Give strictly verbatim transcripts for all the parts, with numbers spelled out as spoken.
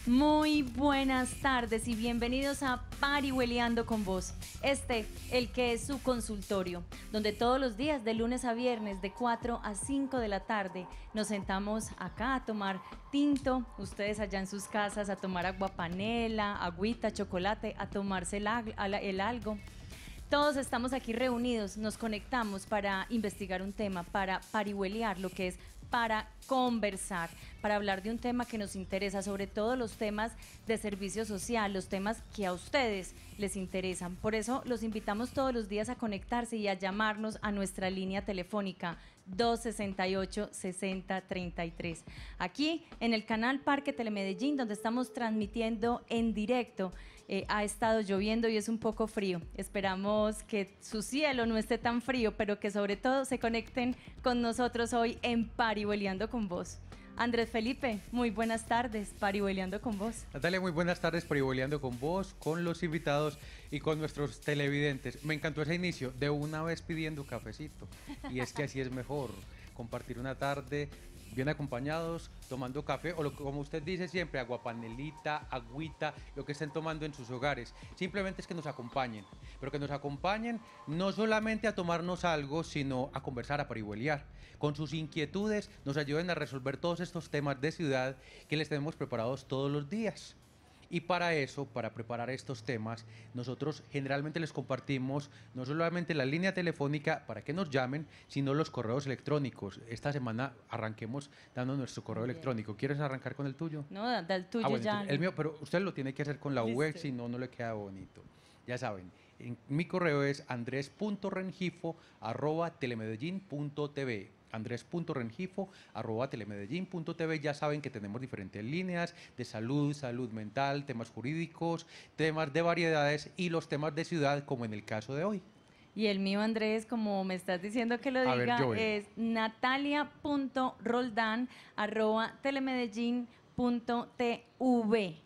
Muy buenas tardes y bienvenidos a Parihueliando con Vos. Este, el que es su consultorio, donde todos los días de lunes a viernes de cuatro a cinco de la tarde nos sentamos acá a tomar tinto, ustedes allá en sus casas a tomar agua panela, agüita, chocolate, a tomarse el, el algo. Todos estamos aquí reunidos, nos conectamos para investigar un tema, para parihueliar, lo que es para conversar, para hablar de un tema que nos interesa, sobre todo los temas de servicio social, los temas que a ustedes les interesan. Por eso los invitamos todos los días a conectarse y a llamarnos a nuestra línea telefónica dos sesenta y ocho, sesenta, treinta y tres. Aquí en el canal Parque Telemedellín, donde estamos transmitiendo en directo. Eh, ha estado lloviendo y es un poco frío. Esperamos que su cielo no esté tan frío, pero que sobre todo se conecten con nosotros hoy en Parihueliando con Vos. Andrés Felipe, muy buenas tardes, Parihueliando con Vos. Natalia, muy buenas tardes, Parihueliando con Vos, con los invitados y con nuestros televidentes. Me encantó ese inicio, de una vez pidiendo cafecito. Y es que así es mejor, compartir una tarde bien acompañados, tomando café o lo, como usted dice siempre, aguapanelita, agüita, lo que estén tomando en sus hogares. Simplemente es que nos acompañen, pero que nos acompañen no solamente a tomarnos algo, sino a conversar, a parihueliar. Con sus inquietudes nos ayuden a resolver todos estos temas de ciudad que les tenemos preparados todos los días. Y para eso, para preparar estos temas, nosotros generalmente les compartimos no solamente la línea telefónica para que nos llamen, sino los correos electrónicos. Esta semana arranquemos dando nuestro correo Bien. electrónico. ¿Quieres arrancar con el tuyo? No, da el tuyo ah, bueno, ya. El mío, pero usted lo tiene que hacer con la U X, si no, no le queda bonito. Ya saben, en, mi correo es andres punto rengifo arroba telemedellín punto tv. andres punto rengifo arroba telemedellín punto tv. Ya saben que tenemos diferentes líneas de salud, salud mental, temas jurídicos, temas de variedades y los temas de ciudad, como en el caso de hoy. Y el mío, Andrés, como me estás diciendo que lo A diga, ver, es natalia punto roldan arroba telemedellín punto tv.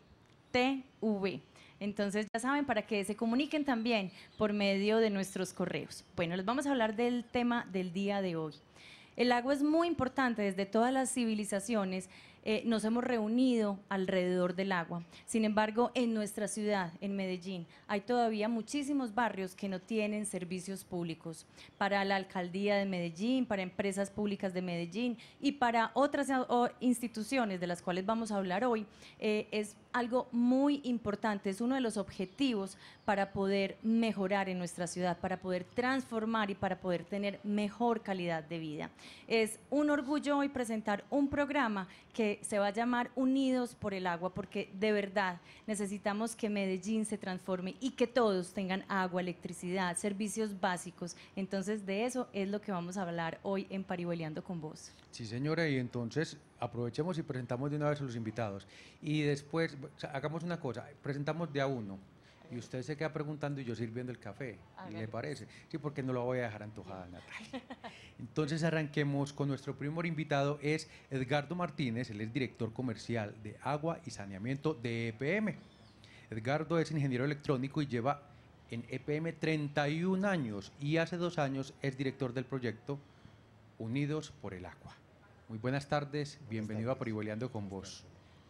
tv. Entonces ya saben, para que se comuniquen también por medio de nuestros correos. Bueno, les vamos a hablar del tema del día de hoy. El agua es muy importante, desde todas las civilizaciones eh, nos hemos reunido alrededor del agua. Sin embargo, en nuestra ciudad, en Medellín, hay todavía muchísimos barrios que no tienen servicios públicos. Para la alcaldía de Medellín, para empresas públicas de Medellín y para otras instituciones de las cuales vamos a hablar hoy, eh, es algo muy importante, es uno de los objetivos para poder mejorar en nuestra ciudad, para poder transformar y para poder tener mejor calidad de vida. Es un orgullo hoy presentar un programa que se va a llamar Unidos por el Agua, porque de verdad necesitamos que Medellín se transforme y que todos tengan agua, electricidad, servicios básicos. Entonces de eso es lo que vamos a hablar hoy en Parihueliando con Vos. Sí, señora, y entonces aprovechemos y presentamos de una vez a los invitados. Y después, o sea, hagamos una cosa, presentamos de a uno. Y usted se queda preguntando y yo sirviendo el café. ¿Le parece? Sí, porque no lo voy a dejar antojada, Natalia. Entonces arranquemos con nuestro primer invitado, es Edgardo Martínez, él es director comercial de Agua y Saneamiento de E P M. Edgardo es ingeniero electrónico y lleva en E P M treinta y un años y hace dos años es director del proyecto Unidos por el Agua. Muy buenas tardes, bienvenido a Parihueliando con Vos.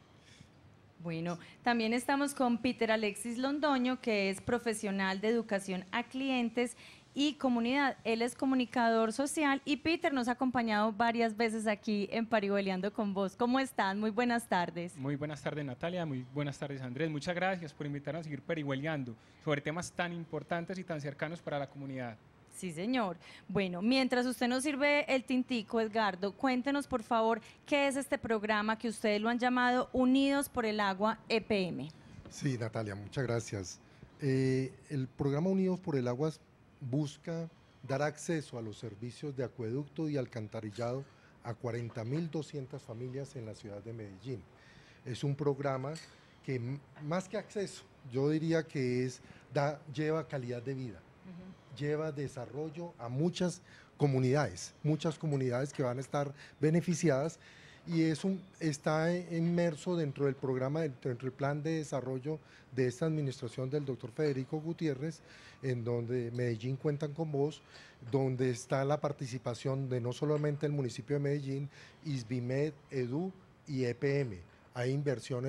Bueno, también estamos con Peter Alexis Londoño, que es profesional de educación a clientes y comunidad. Él es comunicador social y Peter nos ha acompañado varias veces aquí en Parihueliando con Vos. ¿Cómo están? Muy buenas tardes. Muy buenas tardes, Natalia. Muy buenas tardes, Andrés. Muchas gracias por invitarnos a seguir parihueliando sobre temas tan importantes y tan cercanos para la comunidad. Sí, señor. Bueno, mientras usted nos sirve el tintico, Edgardo, cuéntenos, por favor, qué es este programa que ustedes lo han llamado Unidos por el Agua E P M. Sí, Natalia, muchas gracias. Eh, el programa Unidos por el Agua busca dar acceso a los servicios de acueducto y alcantarillado a cuarenta mil doscientas familias en la ciudad de Medellín. Es un programa que, más que acceso, yo diría que es, da, lleva calidad de vida. Lleva desarrollo a muchas comunidades, muchas comunidades que van a estar beneficiadas y es un, está inmerso dentro del programa, dentro del plan de desarrollo de esta administración del doctor Federico Gutiérrez, en donde Medellín Cuentan con Vos, donde está la participación de no solamente el municipio de Medellín, ISBIMED, EDU y E P M. Hay inversiones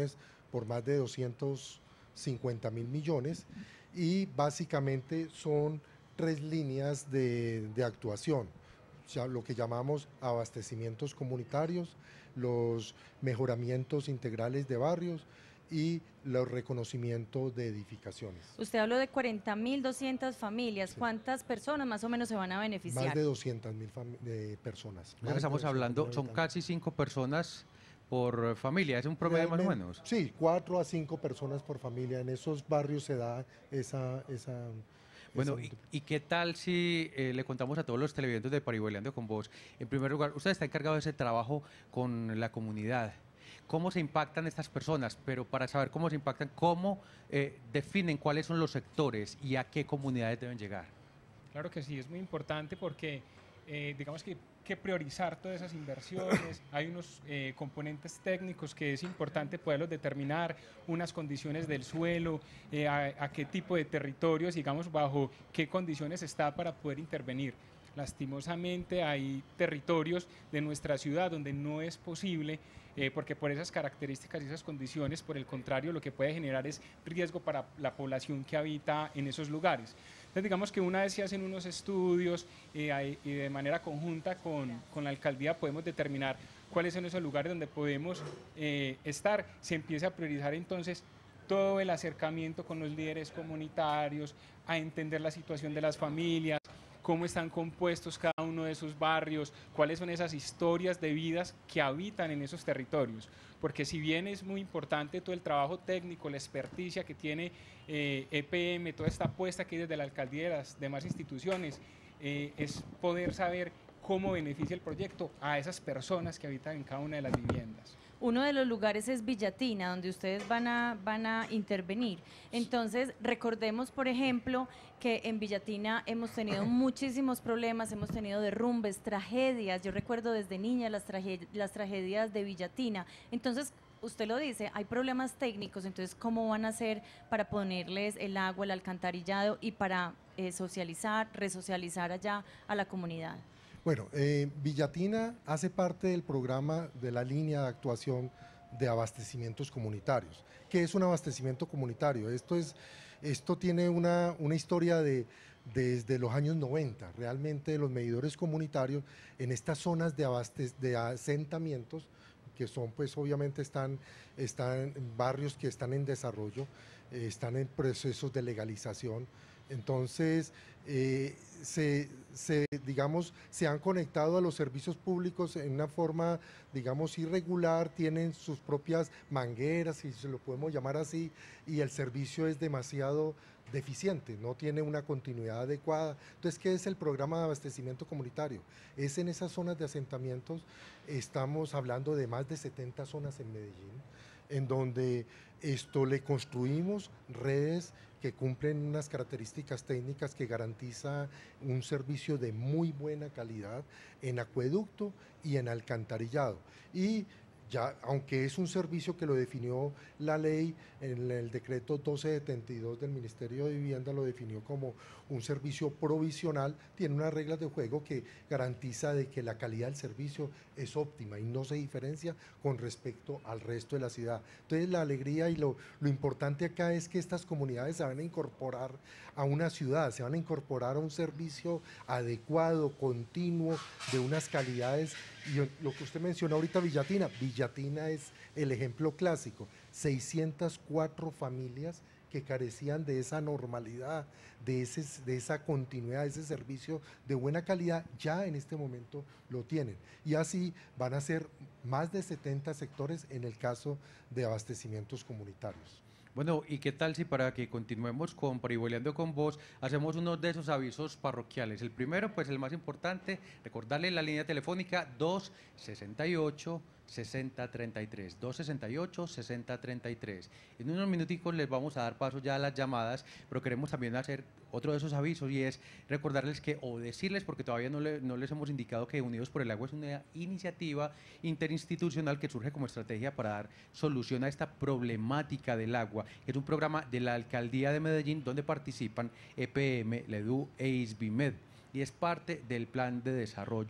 por más de doscientos cincuenta mil millones y básicamente son tres líneas de, de actuación, o sea, lo que llamamos abastecimientos comunitarios, los mejoramientos integrales de barrios y los reconocimientos de edificaciones. Usted habló de cuarenta mil doscientas familias. Sí. ¿Cuántas personas más o menos se van a beneficiar? Más de doscientas mil personas. Lo que estamos hablando son casi cinco personas por familia, ¿es un promedio más o menos? Sí, cuatro a cinco personas por familia. En esos barrios se da esa... esa Bueno, y, ¿y qué tal si eh, le contamos a todos los televidentes de Parihueliando con Vos? En primer lugar, usted está encargado de ese trabajo con la comunidad. ¿Cómo se impactan estas personas? Pero para saber cómo se impactan, ¿cómo eh, definen cuáles son los sectores y a qué comunidades deben llegar? Claro que sí, es muy importante porque eh, digamos que que priorizar todas esas inversiones, hay unos eh, componentes técnicos que es importante poderlos determinar, unas condiciones del suelo, eh, a, a qué tipo de territorios, digamos, bajo qué condiciones está para poder intervenir. Lastimosamente hay territorios de nuestra ciudad donde no es posible, eh, porque por esas características y esas condiciones, por el contrario, lo que puede generar es riesgo para la población que habita en esos lugares. Entonces, digamos que una vez se hacen unos estudios eh, y de manera conjunta con, con la alcaldía podemos determinar cuáles son esos lugares donde podemos eh, estar, se empieza a priorizar entonces todo el acercamiento con los líderes comunitarios, a entender la situación de las familias, cómo están compuestos cada uno de esos barrios, cuáles son esas historias de vidas que habitan en esos territorios. Porque si bien es muy importante todo el trabajo técnico, la experticia que tiene eh, E P M, toda esta apuesta que hay desde la alcaldía y de las demás instituciones, eh, es poder saber cómo beneficia el proyecto a esas personas que habitan en cada una de las viviendas. Uno de los lugares es Villatina, donde ustedes van a, van a intervenir. Entonces, recordemos, por ejemplo, que en Villatina hemos tenido muchísimos problemas, hemos tenido derrumbes, tragedias. Yo recuerdo desde niña las, trage las tragedias de Villatina. Entonces, usted lo dice, hay problemas técnicos, entonces, ¿cómo van a hacer para ponerles el agua, el alcantarillado y para eh, socializar, resocializar allá a la comunidad? Bueno, eh, Villatina hace parte del programa de la línea de actuación de abastecimientos comunitarios. ¿Qué es un abastecimiento comunitario? Esto, es, esto tiene una, una historia de, desde los años noventa. Realmente los medidores comunitarios en estas zonas de, abastec de asentamientos, que son pues obviamente están, están en barrios que están en desarrollo, eh, están en procesos de legalización. Entonces, eh, se, se, digamos, se han conectado a los servicios públicos en una forma, digamos, irregular, tienen sus propias mangueras, si se lo podemos llamar así, y el servicio es demasiado deficiente, no tiene una continuidad adecuada. Entonces, ¿qué es el programa de abastecimiento comunitario? Es en esas zonas de asentamientos, estamos hablando de más de setenta zonas en Medellín, en donde esto le construimos redes que cumplen unas características técnicas que garantiza un servicio de muy buena calidad en acueducto y en alcantarillado. Y ya, aunque es un servicio que lo definió la ley, en el decreto doce setenta y dos del Ministerio de Vivienda lo definió como un servicio provisional, tiene unas reglas de juego que garantiza de que la calidad del servicio es óptima y no se diferencia con respecto al resto de la ciudad. Entonces la alegría y lo, lo importante acá es que estas comunidades se van a incorporar a una ciudad, se van a incorporar a un servicio adecuado, continuo, de unas calidades. Y lo que usted mencionó ahorita, Villatina, Villatina es el ejemplo clásico, seiscientas cuatro familias que carecían de esa normalidad, de, ese, de esa continuidad, de ese servicio de buena calidad, ya en este momento lo tienen. Y así van a ser más de setenta sectores en el caso de abastecimientos comunitarios. Bueno, ¿y qué tal si para que continuemos con Parihueliando con Vos, hacemos uno de esos avisos parroquiales? El primero, pues el más importante, recordarle la línea telefónica dos sesenta y ocho, sesenta treinta y tres, dos sesenta y ocho, sesenta treinta y tres. En unos minuticos les vamos a dar paso ya a las llamadas, pero queremos también hacer otro de esos avisos y es recordarles que, o decirles, porque todavía no, le, no les hemos indicado que Unidos por el Agua es una iniciativa interinstitucional que surge como estrategia para dar solución a esta problemática del agua. Es un programa de la Alcaldía de Medellín donde participan E P M, LEDU e ISBIMED y es parte del Plan de Desarrollo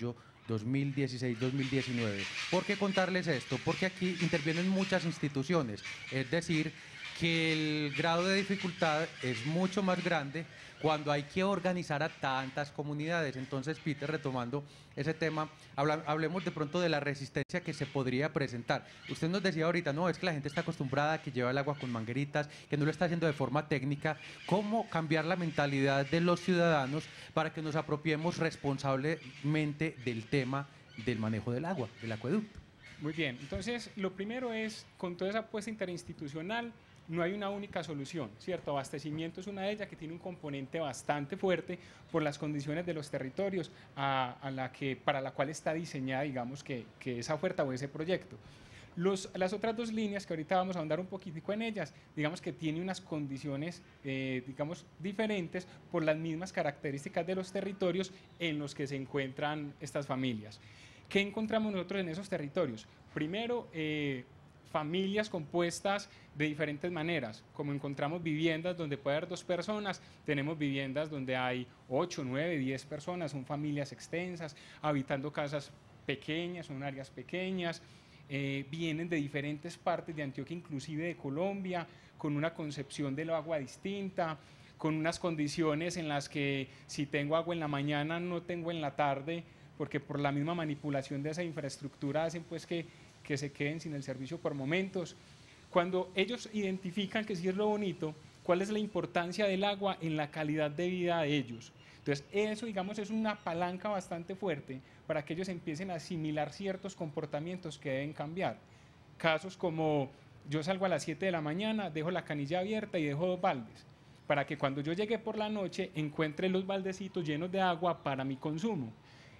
dos mil dieciséis dos mil diecinueve. ¿Por qué contarles esto? Porque aquí intervienen muchas instituciones, es decir, que el grado de dificultad es mucho más grande cuando hay que organizar a tantas comunidades. Entonces, Peter, retomando ese tema, habla, hablemos de pronto de la resistencia que se podría presentar. Usted nos decía ahorita, no, es que la gente está acostumbrada a que lleva el agua con mangueritas, que no lo está haciendo de forma técnica. ¿Cómo cambiar la mentalidad de los ciudadanos para que nos apropiemos responsablemente del tema del manejo del agua, del acueducto? Muy bien, entonces lo primero es, con toda esa apuesta interinstitucional, no hay una única solución, ¿cierto? Abastecimiento es una de ellas que tiene un componente bastante fuerte por las condiciones de los territorios a, a la que, para la cual está diseñada, digamos, que, que esa oferta o ese proyecto. Los, las otras dos líneas, que ahorita vamos a ahondar un poquitico en ellas, digamos que tiene unas condiciones, eh, digamos, diferentes por las mismas características de los territorios en los que se encuentran estas familias. ¿Qué encontramos nosotros en esos territorios? Primero, eh, familias compuestas de diferentes maneras, como encontramos viviendas donde puede haber dos personas, tenemos viviendas donde hay ocho, nueve, diez personas, son familias extensas, habitando casas pequeñas, son áreas pequeñas, eh, vienen de diferentes partes de Antioquia, inclusive de Colombia, con una concepción del agua distinta, con unas condiciones en las que si tengo agua en la mañana no tengo en la tarde, porque por la misma manipulación de esa infraestructura hacen pues que que se queden sin el servicio por momentos. Cuando ellos identifican que sí es lo bonito, cuál es la importancia del agua en la calidad de vida de ellos. Entonces, eso, digamos, es una palanca bastante fuerte para que ellos empiecen a asimilar ciertos comportamientos que deben cambiar. Casos como, yo salgo a las siete de la mañana, dejo la canilla abierta y dejo dos baldes, para que cuando yo llegue por la noche encuentre los baldecitos llenos de agua para mi consumo.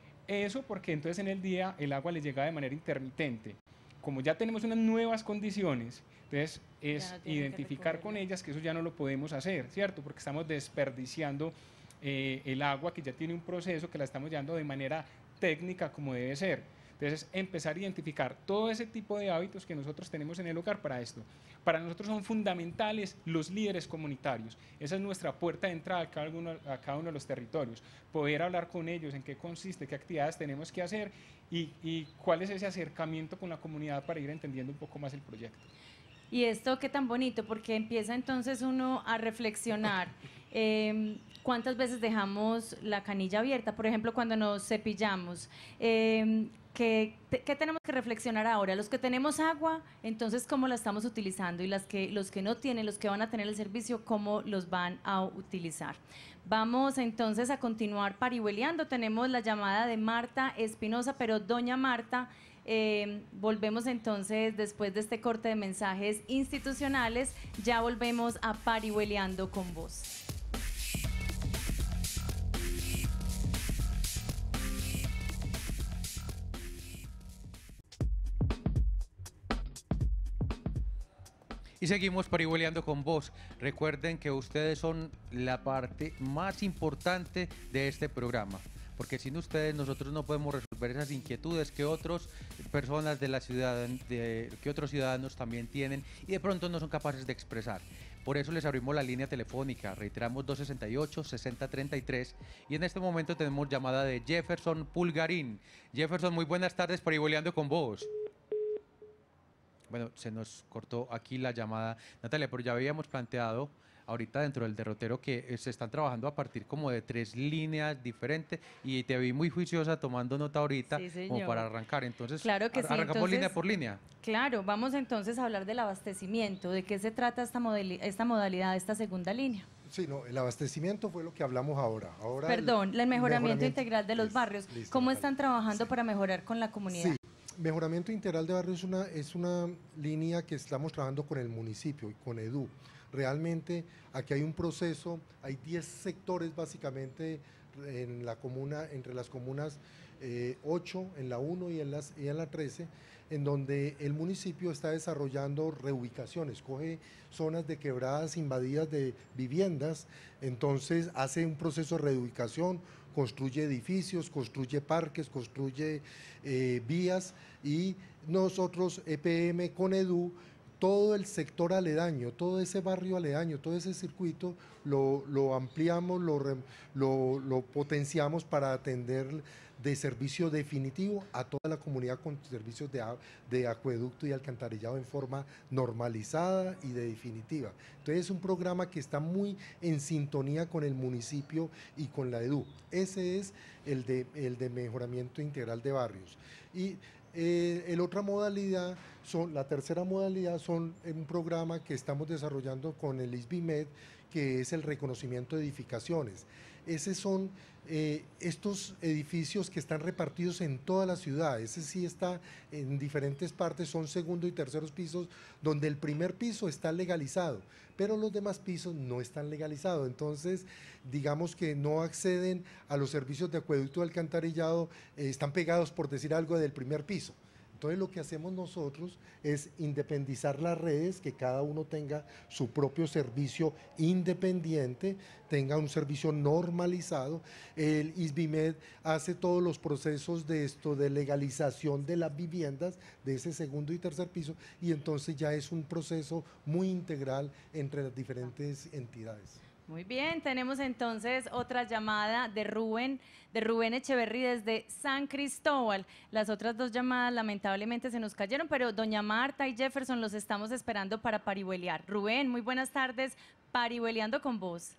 Eso porque entonces en el día el agua les llega de manera intermitente. Como ya tenemos unas nuevas condiciones, entonces es no identificar con ellas que eso ya no lo podemos hacer, ¿cierto? Porque estamos desperdiciando eh, el agua que ya tiene un proceso que la estamos llevando de manera técnica como debe ser. Entonces, empezar a identificar todo ese tipo de hábitos que nosotros tenemos en el hogar para esto. Para nosotros son fundamentales los líderes comunitarios. Esa es nuestra puerta de entrada a cada uno, a cada uno de los territorios. Poder hablar con ellos, en qué consiste, qué actividades tenemos que hacer y, y cuál es ese acercamiento con la comunidad para ir entendiendo un poco más el proyecto. Y esto qué tan bonito, porque empieza entonces uno a reflexionar. Eh, ¿Cuántas veces dejamos la canilla abierta? Por ejemplo, cuando nos cepillamos. Eh, ¿qué, ¿Qué tenemos que reflexionar ahora? Los que tenemos agua, entonces, ¿cómo la estamos utilizando? Y las que, los que no tienen, los que van a tener el servicio, ¿cómo los van a utilizar? Vamos entonces a continuar parihueleando. Tenemos la llamada de Marta Espinosa, pero doña Marta, eh, volvemos entonces después de este corte de mensajes institucionales, ya volvemos a parihueleando con vos. Y seguimos parihueleando con vos. Recuerden que ustedes son la parte más importante de este programa, porque sin ustedes nosotros no podemos resolver esas inquietudes que otras personas de la ciudad, de, que otros ciudadanos también tienen y de pronto no son capaces de expresar. Por eso les abrimos la línea telefónica, reiteramos dos sesenta y ocho, sesenta treinta y tres, y en este momento tenemos llamada de Jefferson Pulgarín. Jefferson, muy buenas tardes, parihueleando con vos. Bueno, se nos cortó aquí la llamada, Natalia, pero ya habíamos planteado ahorita dentro del derrotero que se están trabajando a partir como de tres líneas diferentes y te vi muy juiciosa tomando nota ahorita sí, como para arrancar. Entonces, claro que sí. arrancamos Entonces, línea por línea. Claro, vamos entonces a hablar del abastecimiento. ¿De qué se trata esta, esta modalidad, esta segunda línea? Sí, no, el abastecimiento fue lo que hablamos ahora. ahora Perdón, el, el mejoramiento, mejoramiento integral de los listo, barrios. Listo, ¿Cómo Natalia. están trabajando sí. para mejorar con la comunidad? Sí. Mejoramiento integral de barrios es una, es una línea que estamos trabajando con el municipio y con EDU. Realmente aquí hay un proceso, hay diez sectores básicamente en la comuna, entre las comunas eh, ocho en la uno y en, las, y en la trece, en donde el municipio está desarrollando reubicaciones, coge zonas de quebradas invadidas de viviendas, entonces hace un proceso de reubicación, construye edificios, construye parques, construye eh, vías y nosotros, E P M con EDU, todo el sector aledaño, todo ese barrio aledaño, todo ese circuito lo, lo ampliamos, lo, lo, lo potenciamos para atender de servicio definitivo a toda la comunidad con servicios de, de acueducto y alcantarillado en forma normalizada y de definitiva. Entonces es un programa que está muy en sintonía con el municipio y con la EDU. Ese es el de, el de mejoramiento integral de barrios. Y eh, el otra modalidad, son, la tercera modalidad son un programa que estamos desarrollando con el ISBIMED, que es el reconocimiento de edificaciones. Esos son eh, estos edificios que están repartidos en toda la ciudad. Ese sí está en diferentes partes, son segundo y terceros pisos, donde el primer piso está legalizado, pero los demás pisos no están legalizados. Entonces, digamos que no acceden a los servicios de acueducto y alcantarillado, eh, están pegados, por decir algo, del primer piso. Entonces lo que hacemos nosotros es independizar las redes, que cada uno tenga su propio servicio independiente, tenga un servicio normalizado. El ISBIMED hace todos los procesos de esto, de legalización de las viviendas de ese segundo y tercer piso, y entonces ya es un proceso muy integral entre las diferentes entidades. Muy bien, tenemos entonces otra llamada de Rubén, de Rubén Echeverry desde San Cristóbal. Las otras dos llamadas lamentablemente se nos cayeron, pero doña Marta y Jefferson los estamos esperando para parihuelear. Rubén, muy buenas tardes, parihueleando con vos.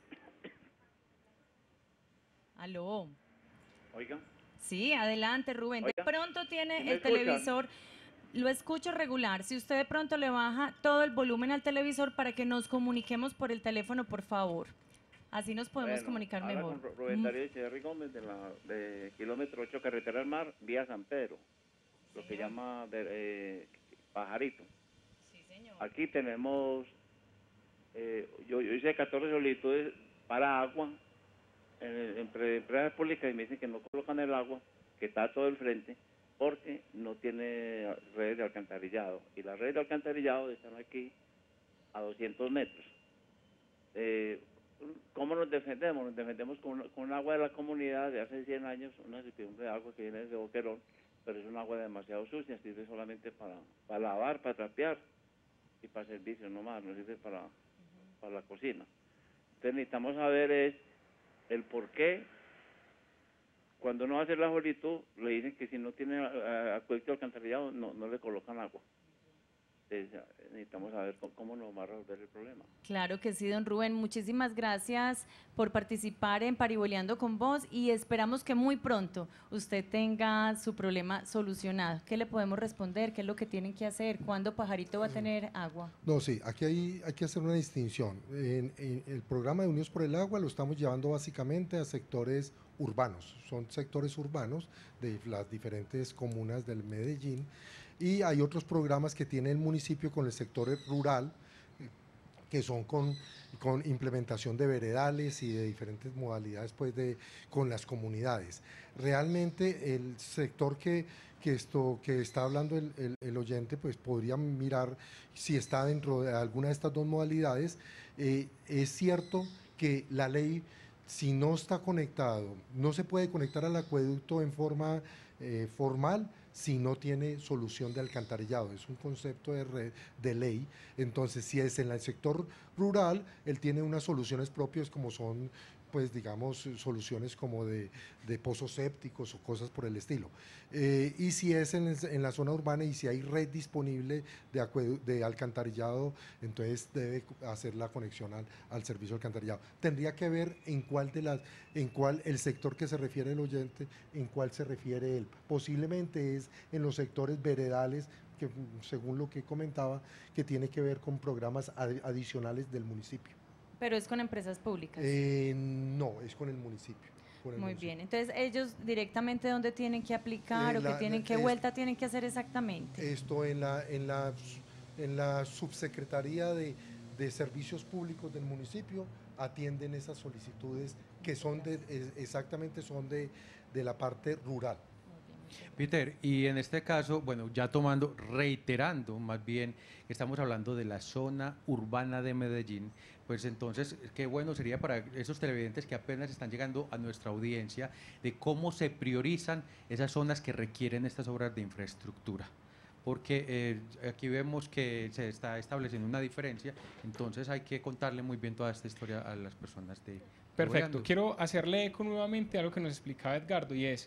Aló. Oiga. Sí, adelante, Rubén. Oiga, de pronto tiene ¿sí me el escuchan? televisor, lo escucho regular. Si usted de pronto le baja todo el volumen al televisor para que nos comuniquemos por el teléfono, por favor. Así nos podemos Bueno, comunicar habla mejor. con Rubén Mm. Darío Echeverry Gómez de, la, de kilómetro ocho Carretera al Mar, vía San Pedro, lo que llama de, eh, Pajarito. Sí, señor. Aquí tenemos, eh, yo, yo hice catorce solicitudes para agua en, en empresas públicas y me dicen que no colocan el agua, que está todo el frente, porque no tiene redes de alcantarillado. Y las redes de alcantarillado están aquí a doscientos metros. Eh, ¿Cómo nos defendemos? Nos defendemos con, con un agua de la comunidad de hace cien años, una recipiente de agua que viene desde Boquerón, pero es un agua demasiado sucia, sirve solamente para, para lavar, para trapear y para servicio, no más, no sirve para, para la cocina. Entonces necesitamos saber es el por qué, cuando uno hace la solicitud, le dicen que si no tiene uh, acueducto alcantarillado, no, no le colocan agua. Entonces, necesitamos saber cómo, cómo nos va a resolver el problema. Claro que sí, don Rubén. Muchísimas gracias por participar en Parihueleando con vos y esperamos que muy pronto usted tenga su problema solucionado. ¿Qué le podemos responder? ¿Qué es lo que tienen que hacer? ¿Cuándo Pajarito va a tener agua? No, sí, aquí hay, hay que hacer una distinción. En, en el programa de Unidos por el Agua lo estamos llevando básicamente a sectores urbanos. Son sectores urbanos de las diferentes comunas del Medellín. Y hay otros programas que tiene el municipio con el sector rural, que son con, con implementación de veredales y de diferentes modalidades pues de, con las comunidades. Realmente el sector que, que, esto, que está hablando el, el, el oyente pues podría mirar si está dentro de alguna de estas dos modalidades. Eh, es cierto que la ley, si no está conectado, no se puede conectar al acueducto en forma eh, formal, si no tiene solución de alcantarillado. Es un concepto de, red, de ley. Entonces, si es en el sector rural, él tiene unas soluciones propias como son, pues digamos, soluciones como de, de pozos sépticos o cosas por el estilo. Eh, y si es en, en la zona urbana y si hay red disponible de, acuedu de alcantarillado, entonces debe hacer la conexión al, al servicio de alcantarillado. Tendría que ver en cuál de las, en cuál el sector que se refiere el oyente, en cuál se refiere él. Posiblemente es en los sectores veredales, que según lo que comentaba, que tiene que ver con programas ad adicionales del municipio. Pero es con empresas públicas. Eh, no, es con el municipio. Con el Muy municipio. bien, entonces ellos directamente dónde tienen que aplicar Eh, o qué la- tienen, qué es- vuelta tienen que hacer exactamente. Esto en la, en la, en la subsecretaría de, de Servicios Públicos del municipio atienden esas solicitudes que son de, es- exactamente son de, de la parte rural. Peter, y en este caso, bueno, ya tomando, reiterando más bien, que estamos hablando de la zona urbana de Medellín, pues entonces, qué bueno sería para esos televidentes que apenas están llegando a nuestra audiencia, de cómo se priorizan esas zonas que requieren estas obras de infraestructura. Porque eh, aquí vemos que se está estableciendo una diferencia, entonces hay que contarle muy bien toda esta historia a las personas de... Perfecto. Parihueleando. Quiero hacerle eco nuevamente a lo que nos explicaba Edgardo y es,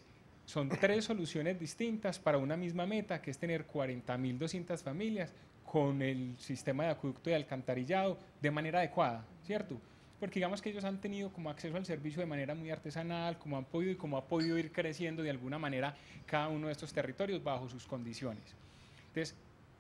son tres soluciones distintas para una misma meta, que es tener cuarenta mil doscientas familias con el sistema de acueducto y alcantarillado de manera adecuada, ¿cierto? Porque digamos que ellos han tenido como acceso al servicio de manera muy artesanal, como han podido y como ha podido ir creciendo de alguna manera cada uno de estos territorios bajo sus condiciones. Entonces,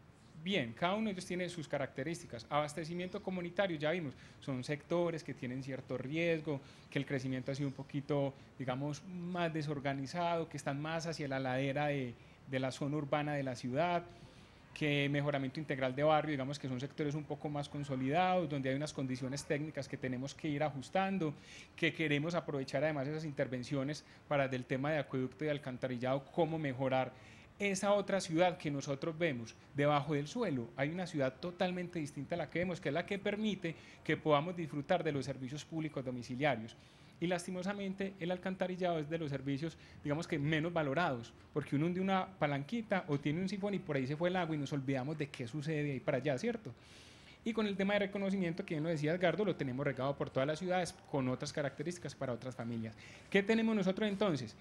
bien, cada uno de ellos tiene sus características. Abastecimiento comunitario, ya vimos, son sectores que tienen cierto riesgo, que el crecimiento ha sido un poquito, digamos, más desorganizado, que están más hacia la ladera de, de la zona urbana de la ciudad, que mejoramiento integral de barrio, digamos que son sectores un poco más consolidados, donde hay unas condiciones técnicas que tenemos que ir ajustando, que queremos aprovechar además esas intervenciones para del tema de acueducto y alcantarillado, cómo mejorar esa otra ciudad que nosotros vemos debajo del suelo. Hay una ciudad totalmente distinta a la que vemos, que es la que permite que podamos disfrutar de los servicios públicos domiciliarios. Y lastimosamente el alcantarillado es de los servicios, digamos que menos valorados, porque uno hunde una palanquita o tiene un sifón y por ahí se fue el agua y nos olvidamos de qué sucede de ahí para allá, ¿cierto? Y con el tema de reconocimiento, que bien lo decía Edgardo, lo tenemos regado por todas las ciudades con otras características para otras familias. ¿Qué tenemos nosotros entonces?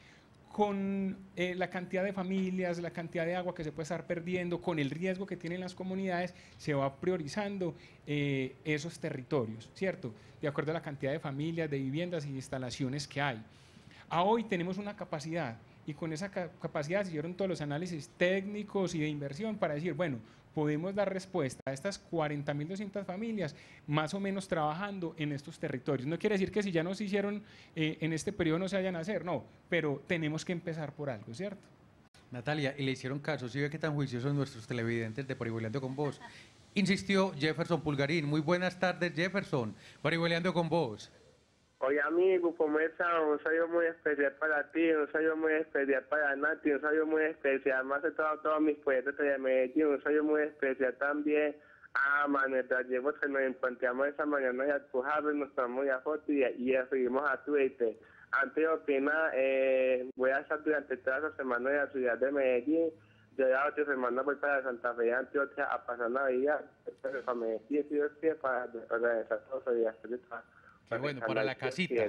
Con eh, la cantidad de familias, la cantidad de agua que se puede estar perdiendo, con el riesgo que tienen las comunidades, se va priorizando eh, esos territorios, ¿cierto? De acuerdo a la cantidad de familias, de viviendas y de instalaciones que hay. A hoy tenemos una capacidad y con esa ca capacidad se hicieron todos los análisis técnicos y de inversión para decir, bueno, podemos dar respuesta a estas cuarenta mil doscientas familias más o menos trabajando en estos territorios. No quiere decir que si ya no se hicieron eh, en este periodo no se vayan a hacer, no, pero tenemos que empezar por algo, ¿cierto? Natalia, y le hicieron caso, ¿sí ve qué tan juiciosos nuestros televidentes de Parihueliando con Vos? Insistió Jefferson Pulgarín. Muy buenas tardes, Jefferson. Parihueliando con Vos. Oye, amigo, como está, un saludo muy especial para ti, un saludo muy especial para Nati, un saludo muy especial, más de todo, todos mis proyectos de Medellín, un saludo muy especial también a Manuel Gallego, que nos encontramos esa mañana ya Alpujarra, nos tomamos ya foto y, y ya seguimos a Twitter. Antes de opinar, eh, voy a estar durante toda la semana en la ciudad de Medellín. Yo ya otra semana voy para Santa Fe, Antioquia, a pasar Navidad, para Medellín, si Dios quiere, para organizar todo eso y hacer eso. Qué bueno, para la casita.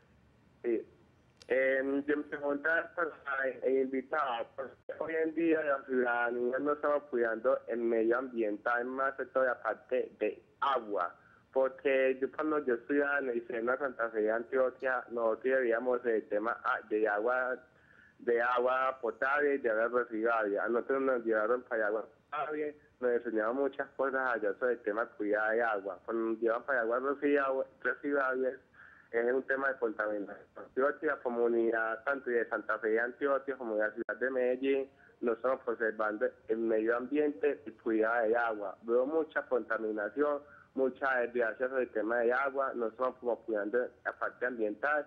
Sí. Eh, yo me preguntaba el invitado, porque hoy en día la ciudadanía no estamos cuidando el medio ambiental, más de toda la parte de agua. Porque yo cuando yo estudiaba en el Sena Santa Fe de Antioquia, nosotros veíamos el tema de agua, de agua potable y de agua residual. A nosotros nos llevaron para agua potable, nos enseñaban muchas cosas allá sobre el tema de cuidado de agua. Cuando nos llevan para agua residuales, es un tema de contaminación. Antioquia, la comunidad tanto de Santa Fe de Antioquia como de la ciudad de Medellín, no estamos conservando el medio ambiente y cuidado de agua. Veo mucha contaminación, mucha desgracia sobre el tema de agua, no estamos como cuidando la parte ambiental.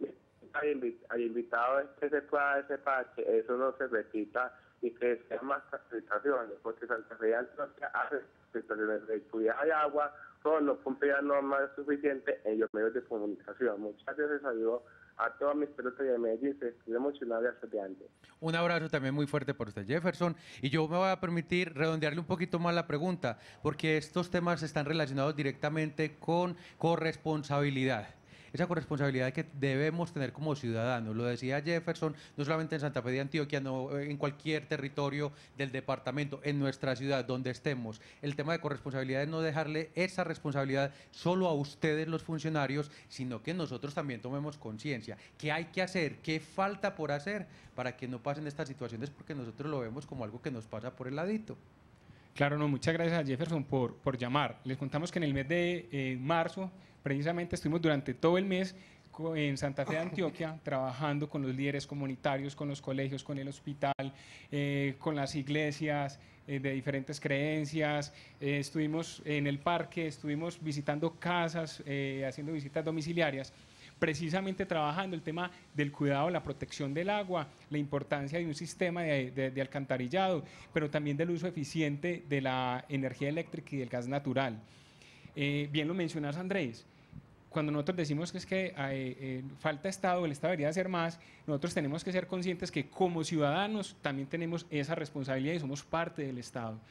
Al invitado es que se pueda sepa que eso no se repita y que sea más capacitaciones, porque Santa Fe de Antioquia hace capacitaciones de cuidado de agua, pero no cumple las normas suficientes en los medios de comunicación. Muchas veces ayudo a todos mis pelotas de Medellín, se escribe mucho y no había antes. Un abrazo también muy fuerte por usted, Jefferson. Y yo me voy a permitir redondearle un poquito más la pregunta, porque estos temas están relacionados directamente con corresponsabilidad. Esa corresponsabilidad que debemos tener como ciudadanos. Lo decía Jefferson, no solamente en Santa Fe de Antioquia, no en cualquier territorio del departamento, en nuestra ciudad, donde estemos. El tema de corresponsabilidad es no dejarle esa responsabilidad solo a ustedes los funcionarios, sino que nosotros también tomemos conciencia. ¿Qué hay que hacer? ¿Qué falta por hacer para que no pasen estas situaciones? Porque nosotros lo vemos como algo que nos pasa por el ladito. Claro, no, muchas gracias a Jefferson por, por llamar. Les contamos que en el mes de eh, marzo, precisamente estuvimos durante todo el mes en Santa Fe de Antioquia trabajando con los líderes comunitarios, con los colegios, con el hospital, eh, con las iglesias eh, de diferentes creencias. Eh, estuvimos en el parque, estuvimos visitando casas, eh, haciendo visitas domiciliarias, precisamente trabajando el tema del cuidado, la protección del agua, la importancia de un sistema de, de, de alcantarillado, pero también del uso eficiente de la energía eléctrica y del gas natural. Eh, bien lo mencionas, Andrés, cuando nosotros decimos que es que eh, eh, falta Estado, el Estado debería hacer más, nosotros tenemos que ser conscientes que como ciudadanos también tenemos esa responsabilidad y somos parte del Estado.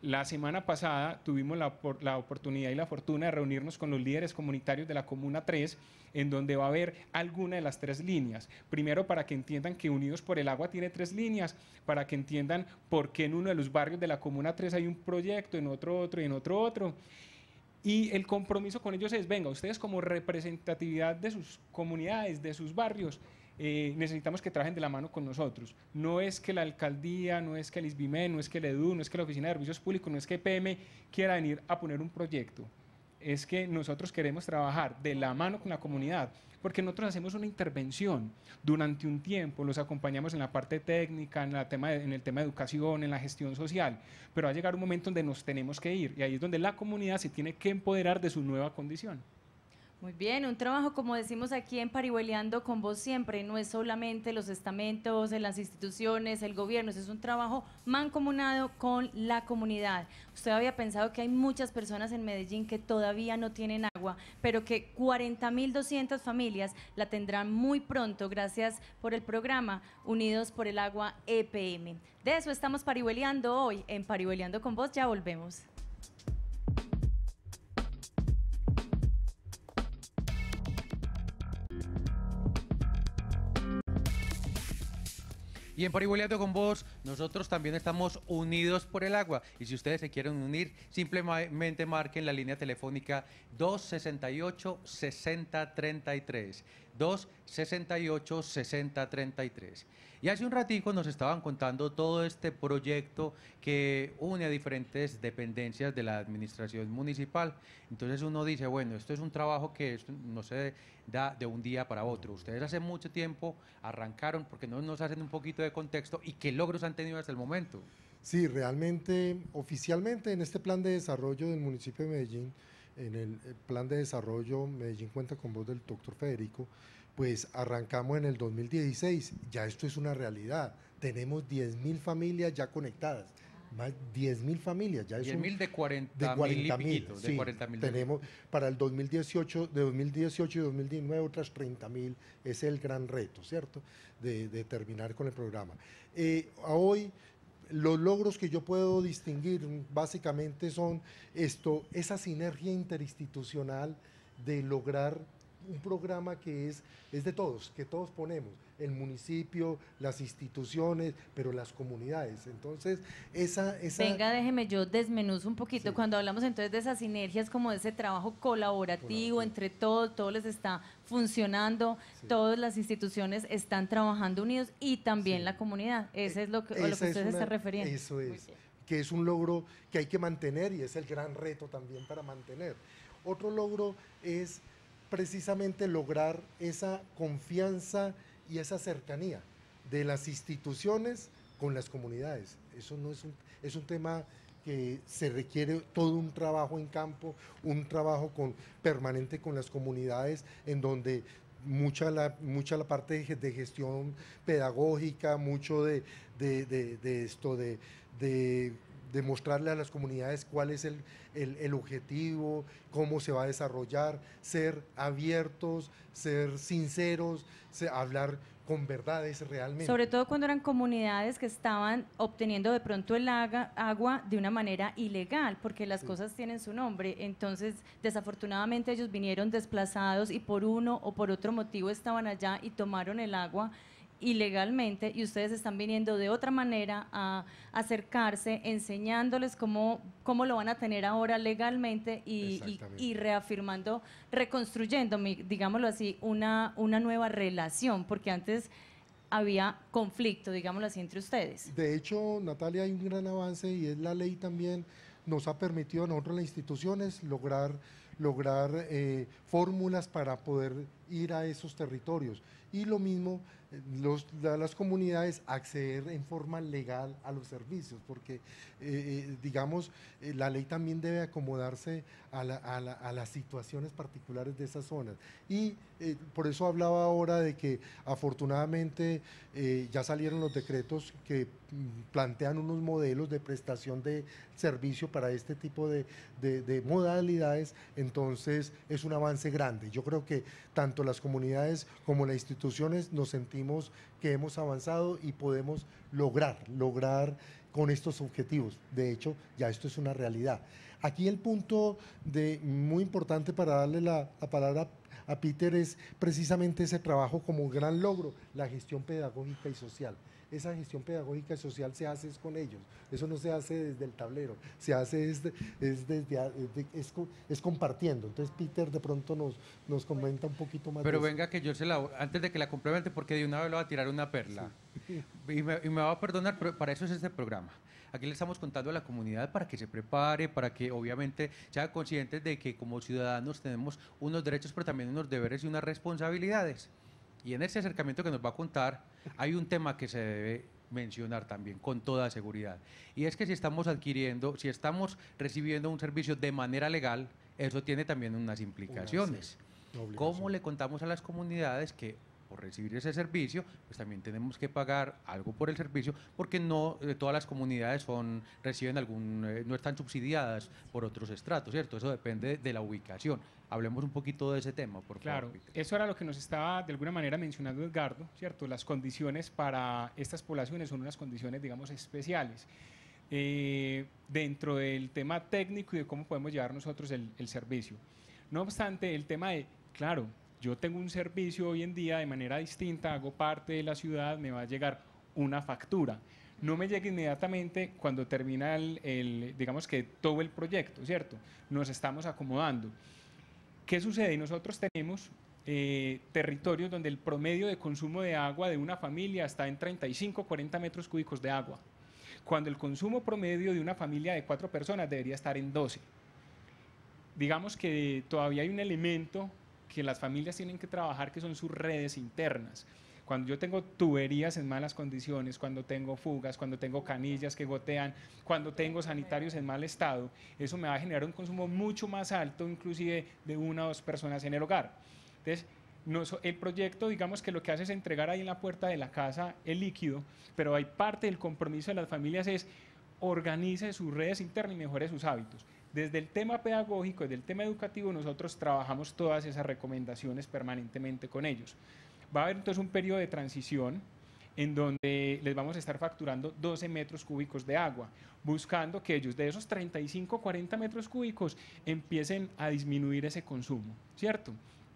La semana pasada tuvimos la, la oportunidad y la fortuna de reunirnos con los líderes comunitarios de la Comuna tres, en donde va a haber alguna de las tres líneas. Primero, para que entiendan que Unidos por el Agua tiene tres líneas, para que entiendan por qué en uno de los barrios de la Comuna tres hay un proyecto, en otro otro y en otro otro. Y el compromiso con ellos es, venga, ustedes como representatividad de sus comunidades, de sus barrios, eh, necesitamos que trabajen de la mano con nosotros. No es que la alcaldía, no es que el ISBIMEN, no es que el EDU, no es que la Oficina de Servicios Públicos, no es que P M quiera venir a poner un proyecto. Es que nosotros queremos trabajar de la mano con la comunidad, porque nosotros hacemos una intervención durante un tiempo, los acompañamos en la parte técnica, en, la tema de, en el tema de educación, en la gestión social, pero va a llegar un momento donde nos tenemos que ir, y ahí es donde la comunidad se tiene que empoderar de su nueva condición. Muy bien, un trabajo, como decimos aquí en Parihueliando con Vos Siempre, no es solamente los estamentos, las instituciones, el gobierno, es un trabajo mancomunado con la comunidad. Usted había pensado que hay muchas personas en Medellín que todavía no tienen agua, pero que cuarenta mil doscientas familias la tendrán muy pronto gracias por el programa Unidos por el Agua E P M. De eso estamos parihueliando hoy en Parihueliando con Vos, ya volvemos. Y en Parihueliando con Vos, nosotros también estamos unidos por el agua. Y si ustedes se quieren unir, simplemente marquen la línea telefónica dos sesenta y ocho, sesenta treinta y tres. dos sesenta y ocho, sesenta treinta y tres. Y hace un ratico nos estaban contando todo este proyecto que une a diferentes dependencias de la administración municipal. Entonces uno dice, bueno, esto es un trabajo que no se da de un día para otro. Ustedes hace mucho tiempo arrancaron, porque no nos hacen un poquito de contexto y qué logros han tenido hasta el momento. Sí, realmente, oficialmente en este plan de desarrollo del municipio de Medellín, en el plan de desarrollo Medellín Cuenta con Voz del doctor Federico, pues arrancamos en el dos mil dieciséis, ya esto es una realidad, tenemos diez mil familias ya conectadas, más diez mil familias, ya es diez mil de cuarenta mil, sí, tenemos para el dos mil dieciocho, de dos mil dieciocho y dos mil diecinueve otras treinta mil, es el gran reto, ¿cierto?, de, de terminar con el programa. Eh, a hoy, los logros que yo puedo distinguir básicamente son esto, esa sinergia interinstitucional de lograr un programa que es, es de todos, que todos ponemos, el municipio, las instituciones, pero las comunidades. Entonces, esa… esa Venga, déjeme, yo desmenuzo un poquito. Sí. Cuando hablamos entonces de esas sinergias, como de ese trabajo colaborativo, Colaborativo. entre todos, todo les está funcionando, Sí. todas las instituciones están trabajando unidos y también Sí. la comunidad. Ese es lo que, a lo que Esa usted es se está una- refiriendo. Eso es, que es un logro que hay que mantener y es el gran reto también para mantener. Otro logro es precisamente lograr esa confianza y esa cercanía de las instituciones con las comunidades. Eso no es un, es un tema que se requiere todo un trabajo en campo, un trabajo con, permanente con las comunidades, en donde mucha la, mucha la parte de, de gestión pedagógica, mucho de, de, de, de esto, de, de, de mostrarle a las comunidades cuál es el, el, el objetivo, cómo se va a desarrollar, ser abiertos, ser sinceros, se, hablar con verdades realmente. Sobre todo cuando eran comunidades que estaban obteniendo de pronto el aga- agua de una manera ilegal, porque las Sí. cosas tienen su nombre. Entonces, desafortunadamente ellos vinieron desplazados y por uno o por otro motivo estaban allá y tomaron el agua ilegalmente, y ustedes están viniendo de otra manera a acercarse, enseñándoles cómo, cómo lo van a tener ahora legalmente y, y, Exactamente. y reafirmando, reconstruyendo, mi- digámoslo así, una, una nueva relación, porque antes había conflicto, digámoslo así, entre ustedes. De hecho, Natalia, hay un gran avance y es la ley también nos ha permitido a nosotros las instituciones lograr, lograr eh, fórmulas para poder ir a esos territorios. Y lo mismo, eh, los, la- las comunidades acceder en forma legal a los servicios, porque, eh, eh, digamos, eh, la ley también debe acomodarse a, la- a la- a las situaciones particulares de esas zonas. Y eh, por eso hablaba ahora de que afortunadamente eh, ya salieron los decretos que mm, plantean unos modelos de prestación de servicio para este tipo de, de- de modalidades, entonces es un avance grande. Yo creo que tanto las comunidades como las instituciones nos sentimos que hemos avanzado y podemos lograr, lograr con estos objetivos. De hecho, ya esto es una realidad. Aquí el punto de, muy importante para darle la, la palabra a Peter es precisamente ese trabajo como un gran logro, la gestión pedagógica y social. Esa gestión pedagógica y social se hace es con ellos, eso no se hace desde el tablero, se hace es, de, es, desde, es, es compartiendo. Entonces Peter de pronto nos, nos comenta un poquito más. Pero de venga que yo se la, antes de que la complemente, porque de una vez le voy a tirar una perla, sí. y, me, y me va a perdonar, pero para eso es este programa. Aquí le estamos contando a la comunidad para que se prepare, para que obviamente sean conscientes de que como ciudadanos tenemos unos derechos, pero también unos deberes y unas responsabilidades. Y en ese acercamiento que nos va a contar, hay un tema que se debe mencionar también con toda seguridad. Y es que si estamos adquiriendo, si estamos recibiendo un servicio de manera legal, eso tiene también unas implicaciones. Una, sí, ¿Cómo le contamos a las comunidades que por recibir ese servicio, pues también tenemos que pagar algo por el servicio, porque no eh, todas las comunidades son reciben algún, eh, no están subsidiadas por otros estratos, ¿cierto? Eso depende de la ubicación. Hablemos un poquito de ese tema, por claro, favor. Claro, eso era lo que nos estaba de alguna manera mencionando Edgardo, ¿cierto? Las condiciones para estas poblaciones son unas condiciones, digamos, especiales. Eh, dentro del tema técnico y de cómo podemos llevar nosotros el, el servicio. No obstante, el tema de, claro, yo tengo un servicio hoy en día de manera distinta, hago parte de la ciudad, me va a llegar una factura. No me llega inmediatamente cuando termina el, el, digamos que todo el proyecto, ¿cierto? Nos estamos acomodando. ¿Qué sucede? Nosotros tenemos eh, territorios donde el promedio de consumo de agua de una familia está en treinta y cinco, cuarenta metros cúbicos de agua, cuando el consumo promedio de una familia de cuatro personas debería estar en doce. Digamos que todavía hay un elemento que las familias tienen que trabajar, que son sus redes internas. Cuando yo tengo tuberías en malas condiciones, cuando tengo fugas, cuando tengo canillas que gotean, cuando tengo sanitarios en mal estado, eso me va a generar un consumo mucho más alto, inclusive de una o dos personas en el hogar. Entonces, no, el proyecto, digamos que lo que hace es entregar ahí en la puerta de la casa el líquido, pero hay parte del compromiso de las familias es organice sus redes internas y mejore sus hábitos. Desde el tema pedagógico, desde el tema educativo, nosotros trabajamos todas esas recomendaciones permanentemente con ellos. Va a haber entonces un periodo de transición en donde les vamos a estar facturando doce metros cúbicos de agua, buscando que ellos de esos treinta y cinco, cuarenta metros cúbicos empiecen a disminuir ese consumo, ¿cierto?